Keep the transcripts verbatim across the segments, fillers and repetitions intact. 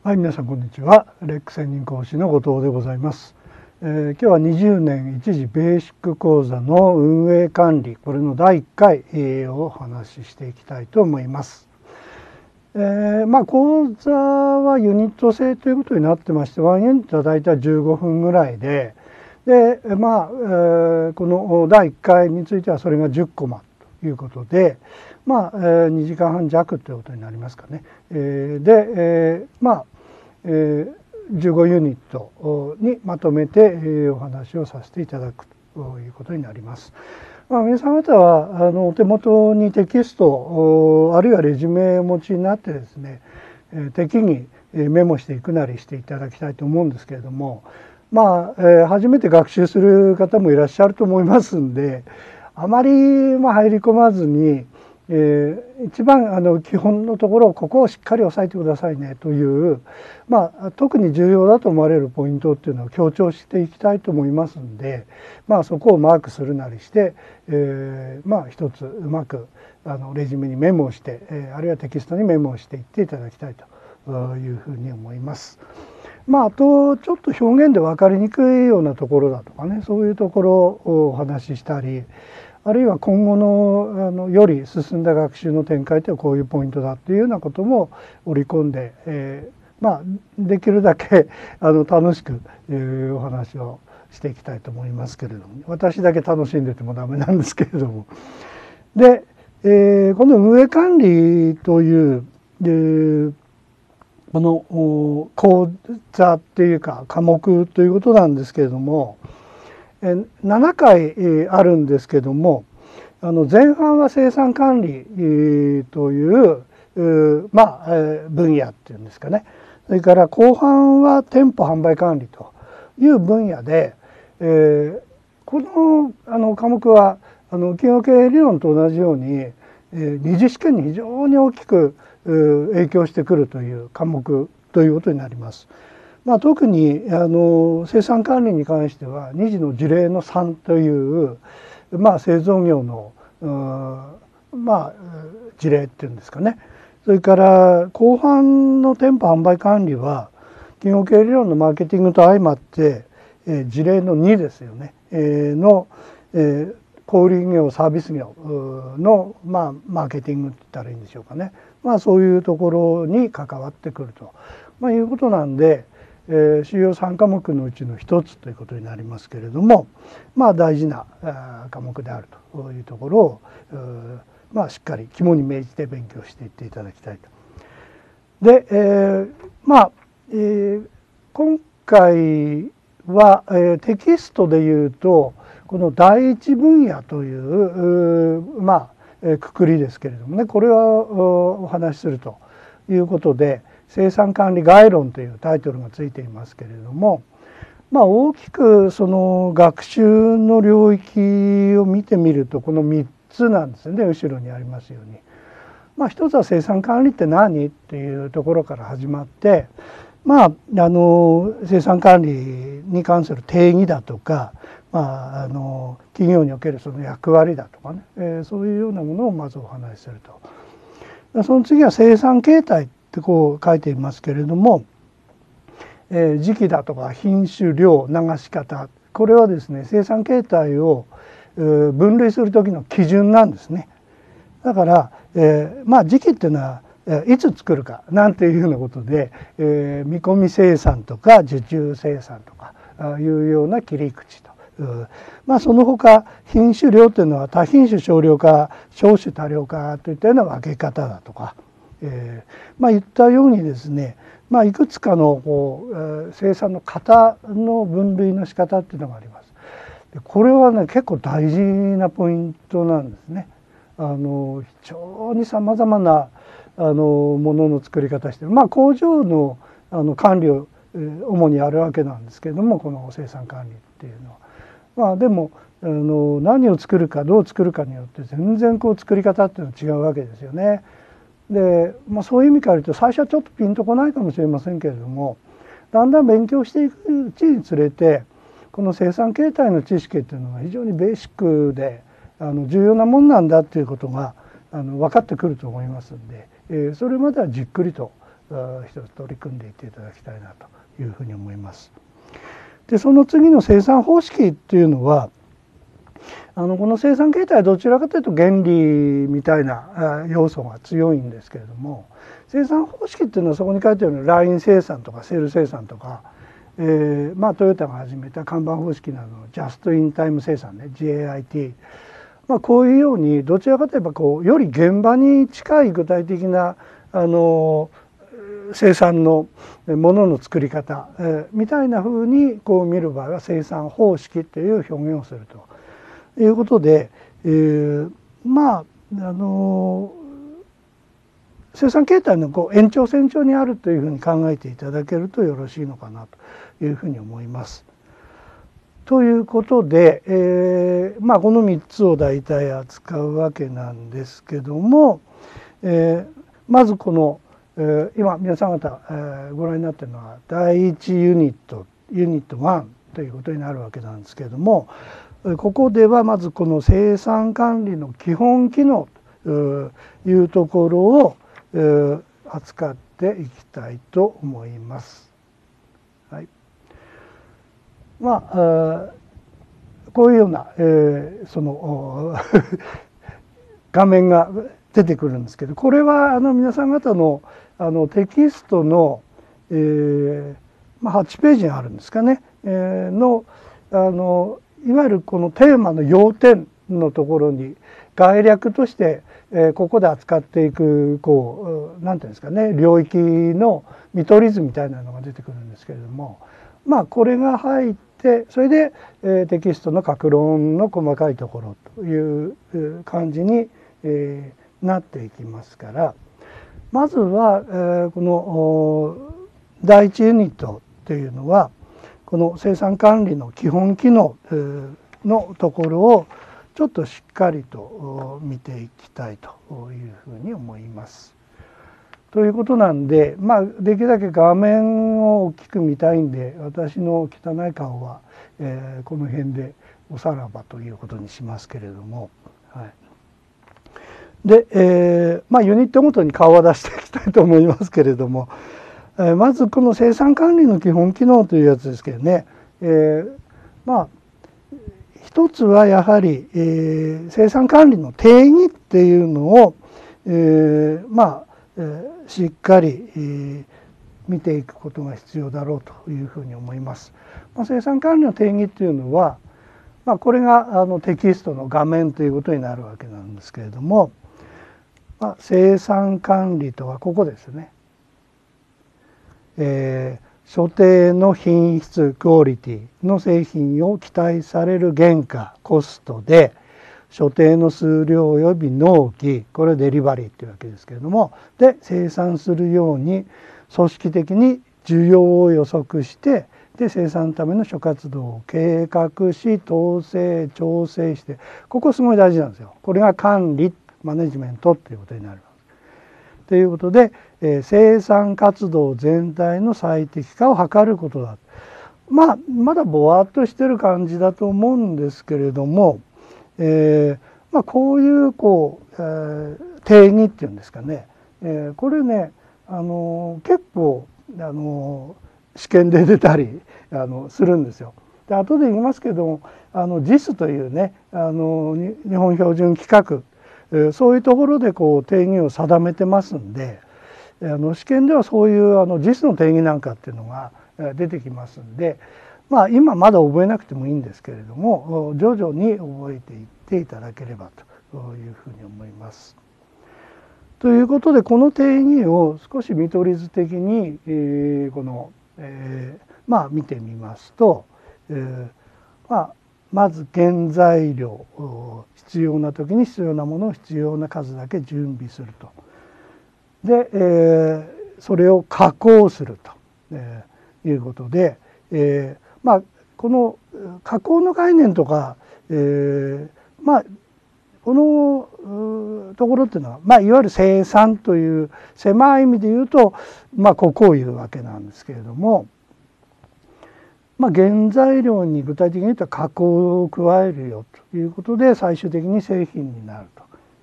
はい、皆さんこんにちは。レック専任講師の後藤でございます。えー、今日はにじゅうねん一次ベーシック講座の運営管理、これのだいいっかいをお話ししていきたいと思います。えー、まあ講座はユニット制ということになってまして、ワンユニットはだいたいじゅうごふんぐらいで、で、まあ、えー、このだいいっかいについてはそれがじゅっコマということで、まあ、えー、にじかんはん弱ということになりますかね。えー、で、えー、まあえー、じゅうごユニットにまとめて、えー、お話をさせていただくということになります。まあ、皆さん方はあのお手元にテキストあるいはレジュメをお持ちになってですね、えー、適宜メモしていくなりしていただきたいと思うんですけれども、まあ、えー、初めて学習する方もいらっしゃると思いますんで、あまりまあ入り込まずに、えー、一番あの基本のところをここをしっかり押さえてくださいねという、まあ、特に重要だと思われるポイントっていうのを強調していきたいと思いますんで、まあ、そこをマークするなりして、えー、まあ一つうまくあのレジュメにメモをして、えー、あるいはテキストにメモをしていっていただきたいというふうに思います。まあ、あとちょっと表現で分かりにくいようなところだとかね、そういうところをお話ししたり、あるいは今後のあのより進んだ学習の展開ってこういうポイントだっていうようなことも織り込んで、えー、まあできるだけあの楽しく、えー、お話をしていきたいと思いますけれども、私だけ楽しんでてもダメなんですけれども。で、えー、この運営管理という、えー、この講座っていうか科目ということなんですけれども、ななかいあるんですけども、あの前半は生産管理というまあ分野っていうんですかね、それから後半は店舗販売管理という分野で、えー、このあの科目はあの企業経営理論と同じように、えー、二次試験に非常に大きく影響してくるという科目ということになります。まあ、特にあの生産管理に関してはに次の事例のさんという、まあ、製造業のまあ事例っていうんですかね、それから後半の店舗販売管理は企業経営理論のマーケティングと相まって、えー、事例のにですよね、えー、の、えー、小売業サービス業の、まあ、マーケティングって言ったらいいんでしょうかね、まあ、そういうところに関わってくると、まあ、いうことなんで、えー、主要さんかもくのうちのひとつということになりますけれども、まあ大事な科目であるというところを、まあ、しっかり肝に銘じて勉強していっていただきたいと。で、えー、まあ、えー、今回は、えー、テキストでいうとこの第一分野という、まあ、えー、くくりですけれどもね、これはお話しするということで、生産管理概論というタイトルがついていますけれども、まあ、大きくその学習の領域を見てみるとこのみっつなんですね、後ろにありますように。まあ、一つは生産管理って何っていうところから始まって、まあ、あの生産管理に関する定義だとか、まあ、あの企業におけるその役割だとかね、えー、そういうようなものをまずお話しすると。その次は生産形態ってこう書いていますけれども、えー、時期だとか品種量流し方、これはですね生産形態を、えー、分類する時の基準なんですね。だから、えー、まあ時期っていうのはいつ作るかなんていうようなことで、えー、見込み生産とか受注生産とかいうような切り口と。まあその他品種量というのは多品種少量化少種多量化といったような分け方だとか、えー、まあ言ったようにですね、まあいくつかのこう、えー、生産の型の分類の仕方っていうのがあります。でこれはね結構大事なポイントなんですね。あの非常にさまざまなあのものの作り方してる、まあ工場のあの管理を、えー、主にあるわけなんですけれども、この生産管理っていうのは。まあでもあの何を作るかどう作るかによって全然こう作り方っていうのは違うわけですよね。で、まあ、そういう意味から言うと最初はちょっとピンとこないかもしれませんけれども、だんだん勉強していくうちにつれてこの生産形態の知識っていうのが非常にベーシックであの重要なもんなんだっていうことがあの分かってくると思いますんで、えー、それまではじっくりと一つ取り組んでいっていただきたいなというふうに思います。でその次の生産方式っていうのはあのこの生産形態はどちらかというと原理みたいな要素が強いんですけれども、生産方式っていうのはそこに書いてあるようにライン生産とかセル生産とか、えー、まあトヨタが始めた看板方式などのジャストインタイム生産ね ジェイアイティー、まあ、こういうようにどちらかといえばこうより現場に近い具体的なあの生産のものの作り方、えー、みたいなふうにこう見る場合は生産方式という表現をするということで、えー、まああの生産形態のこう延長線上にあるというふうに考えていただけるとよろしいのかなというふうに思います。ということで、えーまあ、このみっつを大体扱うわけなんですけども、えー、まずこの、えー、今皆さん方、えー、ご覧になっているのはだいいちユニットユニットいちということになるわけなんですけれども、ここではまずこの生産管理の基本機能というところを扱っていきたいと思います。はい、まあこういうような、えー、その画面が出てくるんですけど、これはあの皆さん方のあのテキストの、えーまあ、はちページにあるんですかね、えー、のあのいわゆるこのテーマの要点のところに概略として、えー、ここで扱っていくこう何ていうんですかね、領域の見取り図みたいなのが出てくるんですけれども、まあこれが入ってそれで、えー、テキストの各論の細かいところという感じに、えー、なっていきますから、まずは、えー、このだいいちユニットというのはこの生産管理の基本機能のところをちょっとしっかりと見ていきたいというふうに思います。ということなんで、まあ、できるだけ画面を大きく見たいんで私の汚い顔は、えー、この辺でおさらばということにしますけれども、はい、で、えーまあ、ユニットごとに顔は出していきたいと思いますけれども、まずこの生産管理の基本機能というやつですけどね、えー、まあ一つはやはり、えー、生産管理の定義っていうのを、えー、まあ、えー、しっかり、えー、見ていくことが必要だろうというふうに思います。まあ、生産管理の定義っていうのは、まあ、これがあのテキストの画面ということになるわけなんですけれども、まあ、生産管理とはここですね。えー、所定の品質クオリティの製品を期待される原価コストで所定の数量および納期、これデリバリーっていうわけですけれども、で生産するように組織的に需要を予測してで生産のための諸活動を計画し統制調整して、ここすごい大事なんですよ。これが管理マネジメントっていうことになる。ということで、えー、生産活動全体の最適化を図ることだ。まあまだぼわっとしてる感じだと思うんですけれども、えーまあ、こういうこう、えー、定義っていうんですかね、えー、これね、あのー、結構、あのー、試験で出たりあのするんですよ。で後で言いますけども、あの ジャス というね、あの日本標準規格、そういうところでこう定義を定めてますんで、あの試験ではそういうあの ジャス の定義なんかっていうのが出てきますんで、まあ今まだ覚えなくてもいいんですけれども徐々に覚えていっていただければというふうに思います。ということでこの定義を少し見取り図的に、えー、この、えー、まあ見てみますと、えー、まあまず原材料、必要な時に必要なものを必要な数だけ準備すると。で、えー、それを加工すると、えー、いうことで、えー、まあこの加工の概念とか、えー、まあこのところっていうのは、まあ、いわゆる生産という狭い意味で言うと、まあここを言うわけなんですけれども。まあ、原材料に具体的に言うと加工を加えるよということで最終的に製品になると。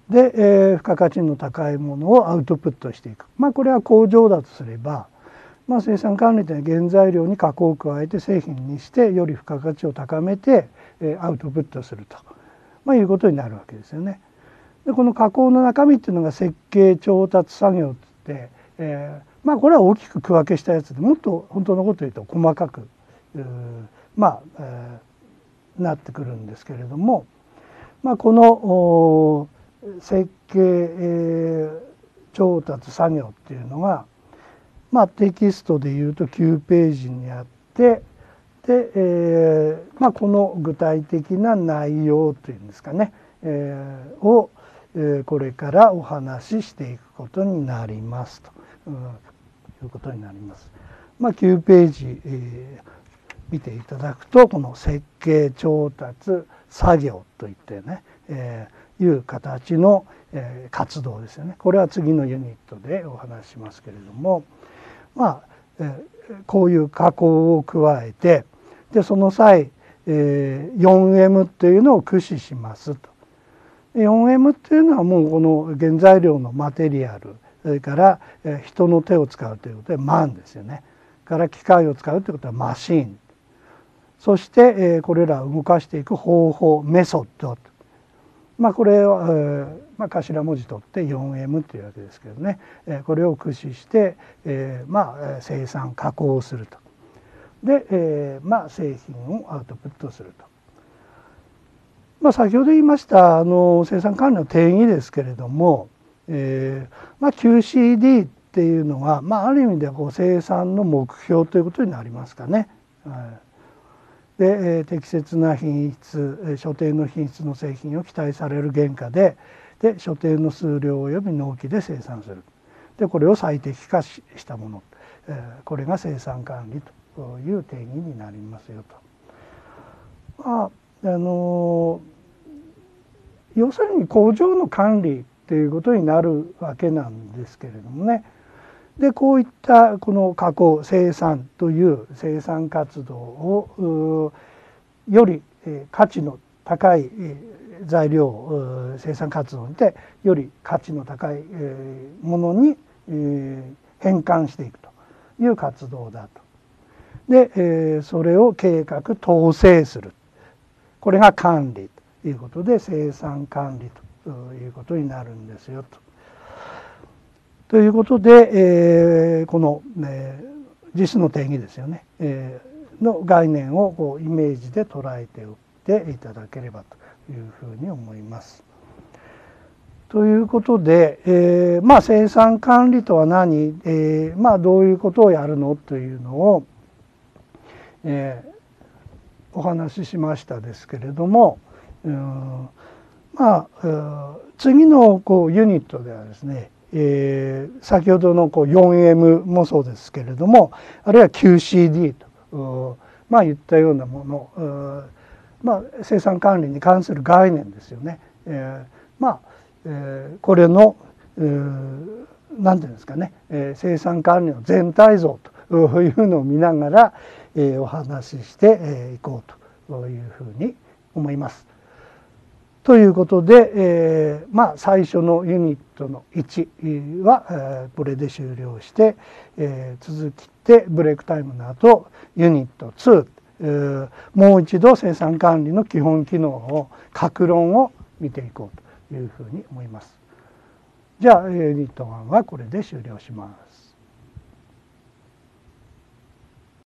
で、えー、付加価値の高いものをアウトプットしていく。まあこれは工場だとすれば、まあ、生産管理というのは原材料に加工を加えて製品にしてより付加価値を高めて、えー、アウトプットすると、まあ、いうことになるわけですよね。でこの加工の中身っていうのが設計調達作業っていって、えー、まあこれは大きく区分けしたやつでもっと本当のことを言うと細かくまあ、えー、なってくるんですけれども、まあ、この設計、えー、調達作業っていうのが、まあ、テキストでいうときゅうページにあってで、えーまあ、この具体的な内容というんですかね、えー、を、えー、これからお話ししていくことになりますと、うん、いうことになります。まあ、きゅうページ、えー、見ていただくとこの設計調達作業といってね、えー、いう形の、えー、活動ですよね。これは次のユニットでお話ししますけれども、まあ、えー、こういう加工を加えてでその際、えー、よんエム というのを駆使しますと。よんエム っていうのはもうこの原材料のマテリアルそれから、えー、人の手を使うということでマンですよね。から機械を使うということはマシン。そして、えー、これらを動かしていく方法メソッド。まあこれは、えーまあ、頭文字取って よんエム というわけですけどね、えー、これを駆使して、えー、まあ生産加工すると。で、えー、まあ製品をアウトプットすると。まあ、先ほど言いましたあの生産管理の定義ですけれども、えーまあ、キューシーディー っていうのは、まあ、ある意味ではこう生産の目標ということになりますかね。はいで、えー、適切な品質所定の品質の製品を期待される原価でで所定の数量及び納期で生産するでこれを最適化したもの、えー、これが生産管理という定義になりますよと。まああの要するに工場の管理っていうことになるわけなんですけれどもね。でこういったこの加工生産という生産活動をより価値の高い材料生産活動にてより価値の高いものに変換していくという活動だと。でそれを計画統制するこれが管理ということで生産管理ということになるんですよと。ということで、えー、この、えー、実の定義ですよね、えー、の概念をこうイメージで捉えておいていただければというふうに思います。ということで、えー、まあ生産管理とは何、えー、まあどういうことをやるのというのを、えー、お話ししましたですけれども、うん、まあ次のこうユニットではですねえー、先ほどのこう よんエム もそうですけれどもあるいは キューシーディー とまあ言ったようなもの、まあ、生産管理に関する概念ですよね。えー、まあ、えー、これの何ていうんですかね、えー、生産管理の全体像というのを見ながら、えー、お話ししていこうというふうに思います。ということで、えー、まあ最初のユニットのいちは、えー、これで終了して、えー、続きてブレイクタイムの後ユニットに、えー、もう一度生産管理の基本機能を各論を見ていこうというふうに思います。じゃあユニットいちはこれで終了します。